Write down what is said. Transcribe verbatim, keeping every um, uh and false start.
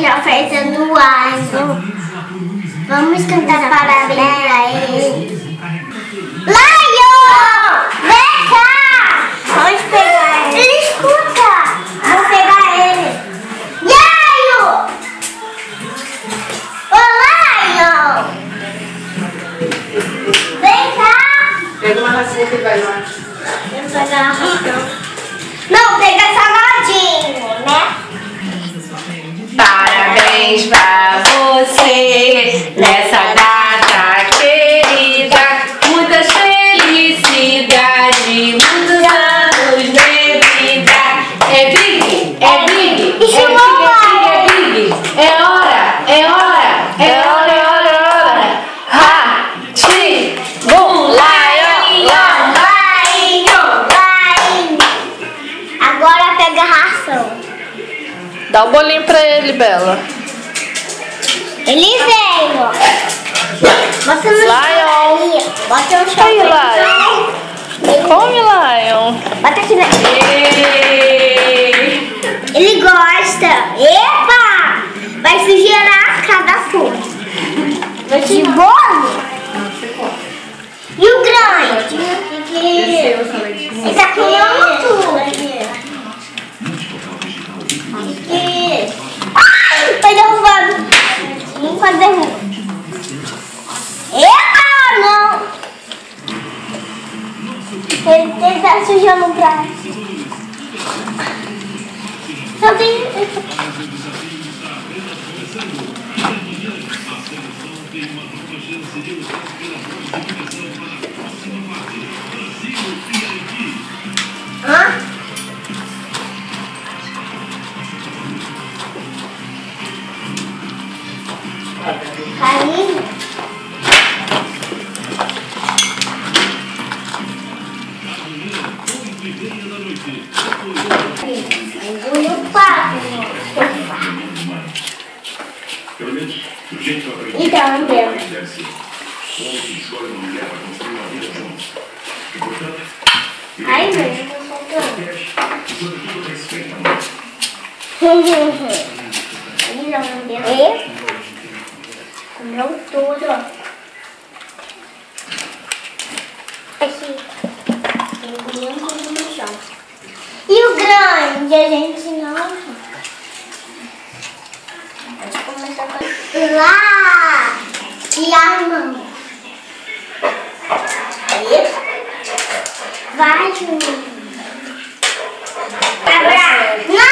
a festa do ano. Vamos cantar parabéns pra ele. Lion! Vem cá! Vamos pegar ele. Ele escuta! Vamos pegar ele. Lion! Ô, Lion! Vem cá! Pega uma racinha que vai lá. Vamos pegar a ração. Não, pega salgadinho, né? Parabéns pra você nessa data querida. Muitas felicidades, muitos anos de vida. É Big, é Big, é Big, é Big, é Big. É hora, é hora, é hora, é hora, é hora. Ha, chi, bum, lion, lion. Agora pega a ração. Dá o bolinho pra ele, Bela. Ele veio. Bota no Lion. chão. Bota no chão. Aí, Lion. Come, Lion. Bota aqui na... Ele gosta. Epa! Vai sugerir cada folha. De bolo? E o grande? Ele tá comendo tudo. Ai, foi derrubado. Não pode derrubar. Epa, não. Ele, ele tá sujando o prato. Só tem... Hã? Carinho. Engoliu o papo. Então, André. Ai, meu, eu tô soltando. E comeu tudo. Aqui. Engoliu tudo no chão. E o grande, a gente não. Pode começar com lá. E a mão. E vai, Juninho. Abra. Não.